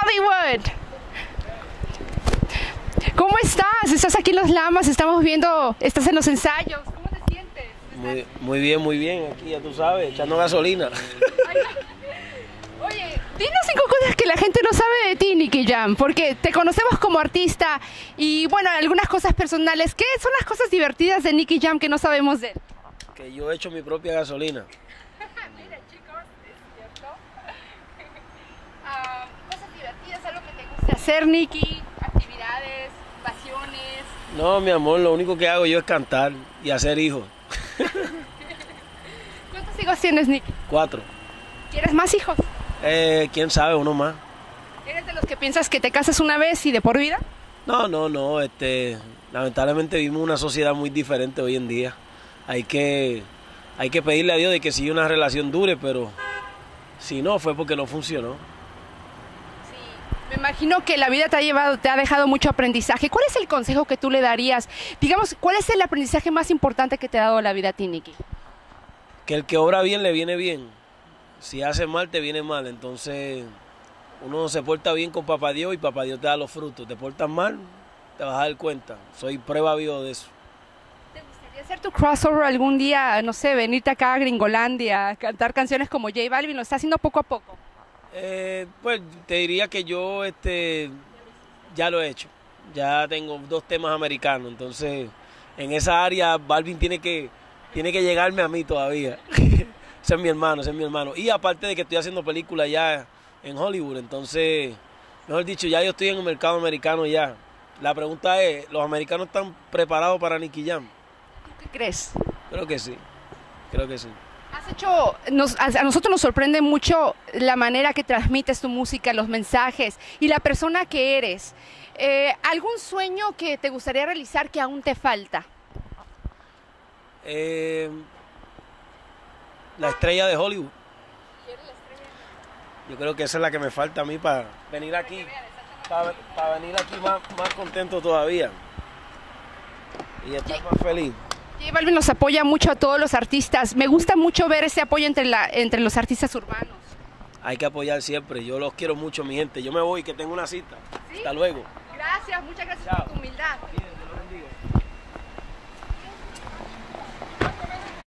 Hollywood. ¿Cómo estás? Estás aquí en Los Lamas, estamos viendo, estás en los ensayos. ¿Cómo te sientes? Muy bien, aquí ya tú sabes, echando gasolina. Oye, dinos 5 cosas que la gente no sabe de ti, Nicky Jam, porque te conocemos como artista y bueno, algunas cosas personales. ¿Qué son las cosas divertidas de Nicky Jam que no sabemos de él? Que yo echo mi propia gasolina. Mira, chicos, es cierto. Cosas divertidas, algo que te guste hacer, Nicky, actividades, pasiones. No, mi amor, lo único que hago yo es cantar y hacer hijos. ¿Cuántos hijos tienes, Nicky? 4. ¿Quieres más hijos? ¿Quién sabe? Uno más. ¿Eres de los que piensas que te casas una vez y de por vida? No, lamentablemente vivimos una sociedad muy diferente hoy en día. Hay que pedirle a Dios de que siga una relación dure, pero si no, fue porque no funcionó. Me imagino que la vida te ha dejado mucho aprendizaje. ¿Cuál es el consejo que tú le darías? Digamos, ¿cuál es el aprendizaje más importante que te ha dado la vida a ti, Nicky? Que el que obra bien le viene bien. Si hace mal, te viene mal. Entonces, uno se porta bien con Papá Dios y Papá Dios te da los frutos. Te portas mal, te vas a dar cuenta. Soy prueba viva de eso. ¿Te gustaría hacer tu crossover algún día, no sé, venirte acá a Gringolandia, cantar canciones como J Balvin? ¿Lo está haciendo poco a poco? Pues te diría que yo ya lo he hecho. Ya tengo 2 temas americanos. Entonces, en esa área, Balvin tiene que llegarme a mí todavía. Ese es mi hermano. Y aparte de que estoy haciendo películas ya en Hollywood, entonces, mejor dicho, ya yo estoy en el mercado americano ya. La pregunta es, ¿los americanos están preparados para Nicky Jam? ¿Qué crees? Creo que sí. A nosotros nos sorprende mucho la manera que transmites tu música, los mensajes y la persona que eres. ¿Algún sueño que te gustaría realizar que aún te falta? La estrella de Hollywood. Yo creo que esa es la que me falta a mí para venir aquí. Para venir aquí más contento todavía. Y estar más feliz. J Balvin nos apoya mucho a todos los artistas. Me gusta mucho ver ese apoyo entre los artistas urbanos. Hay que apoyar siempre. Yo los quiero mucho, mi gente. Yo me voy, que tengo una cita. ¿Sí? Hasta luego. Gracias, muchas gracias. Chao. Por tu humildad. Bien, Dios los bendiga.